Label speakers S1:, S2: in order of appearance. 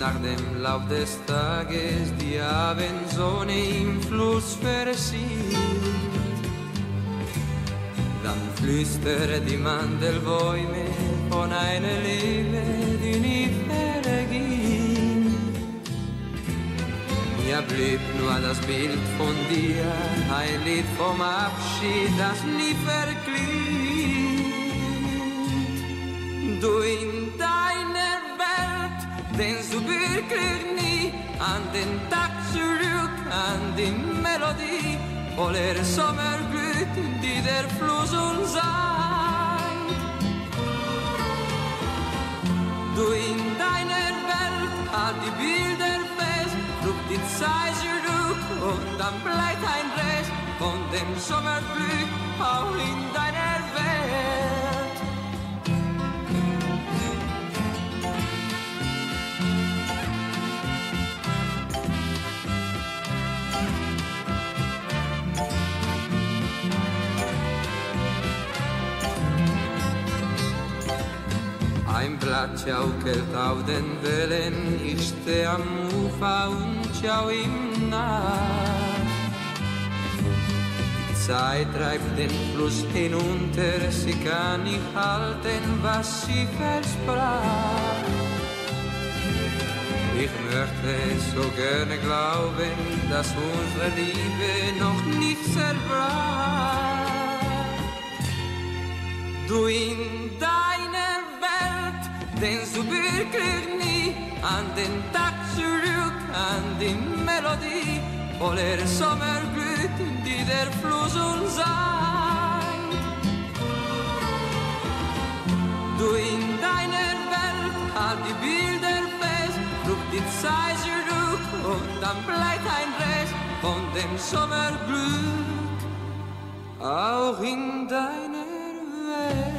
S1: nach dem Lauf des Tages die Abendsonne im Fluss versieht. Dann flüstert die Mandelbäume von einer Liebe, die nie vergeht. Mir blieb nur das Bild von dir, ein Lied vom Abschied, das nie verklingt. Du in deiner Welt denkst du wirklich nie an den Tag zurück, an die Melodie voller Sommerglück, die der Fluss uns sagt. Du in deiner Welt halt die Bilder fest, ruft die Zeit zurück und dann bleibt ein Rest von dem Sommerglück auch in deiner Welt. Ein Blatt schaukelt auf den Wellen, ich steh am Ufer und schau ihm nach. Die Zeit treibt den Fluss hinunter, sie kann nicht halten, was sie versprach. Ich möchte so gerne glauben, dass unsere Liebe noch nicht zerbrach. Du in deiner Welt denkst du wirklich nie an den Tag zurück, an die Melodie voller Sommerglück, die der Fluss uns sagt. Du in deiner Welt halt die Bilder fest, ruft die Zeit zurück und dann bleibt ein Rest von dem Sommerglück auch in deiner Welt.